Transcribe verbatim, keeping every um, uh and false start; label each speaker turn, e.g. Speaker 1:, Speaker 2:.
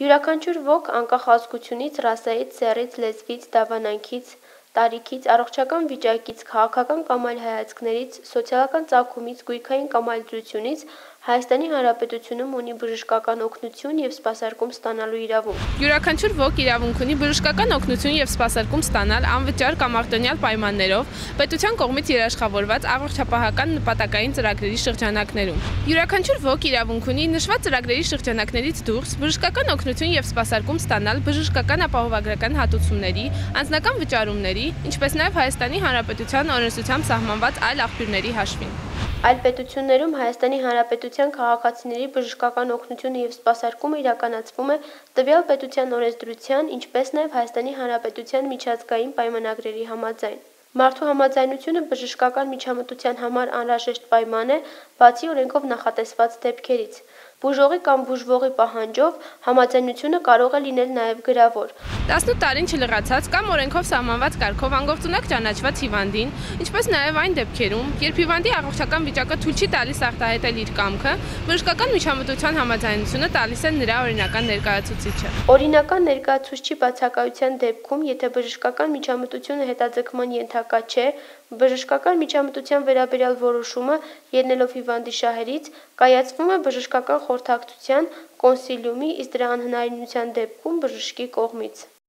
Speaker 1: Յուրաքանչյուր ոք անկախ ազգությունից, ռասայից, սեռից, լեզվից, դավանանքից, տարիքից, առողջական վիճակից, քաղաքական կամ այլ հայացքներից, սոցիալական ծագումից, գույքային կամ այլ դրությունից Հայաստանի Հանրապետությունում ունի բժշկական օգնություն և սպասարկում ստանալու իրավունք։
Speaker 2: Յուրաքանչյուր ոք իրավունք ունի բժշկական օգնություն և սպասարկում ստանալ անվճար կամ արտոնյալ պայմաններով պետության կողմից երաշխավորված առողջապահական նպատակային ծրագրերի շրջանակներում։ Յուրաքանչյուր ոք իրավունք ունի նշված ծրագրերի շրջանակներից դուրս բժշկական օգնություն և սպասարկում ստանալ բժշկական ապահովագրական հատուցումների, անձնական վճարումների, ինչպես նաև Հայաստանի Հանրապետության օրենսդրությամբ սահմանված այլ աղբյուրների հաշվին։
Speaker 1: Այլ պետություններում Հայաստանի Հանրապետության քաղաքացիների բժշկական օգնությունը և սպասարկումը իրականացվում է տվյալ պետության օրենսդրության, ինչպես նաև Հայաստանի Հանրապետության միջազգային պայմանագրերի համաձայն։ Մարդու համաձայնությունը բժշկական միջամտության համար անհրաժեշտ պայման է, բացի օրենքով նախատեսված դեպքերից։ Բուժողի կամ բուժվողի պահանջով համաձայնությունը կարող է լինել նաև գրավոր։
Speaker 2: տասնութ տարին չլրացած կամ օրենքով սահմանված կարգով անգործունակ ճանաչված հիվանդին, ինչպես նաև այն դեպքերում, երբ հիվանդի առողջական վիճակը թույլ չի տալիս արտահայտել իր կամքը, բժշկական միջամտության համաձայնությունը տալիս է նրա օրինական ներկայացուցիչը։
Speaker 1: Օրինական ներկայացուցչի բացակայության դեպքում, եթե բժշկական միջամտությունը հետաձգման ենթակա չէ, բժշկական միջամտության վերաբերյալ որոշումը, ելնելով հիվանդի շահերից, կայացվում է բժշկական խորհրդակցության կոնսիլիումի, իսկ դրա անհնարինության դեպքում բժշկի կողմից։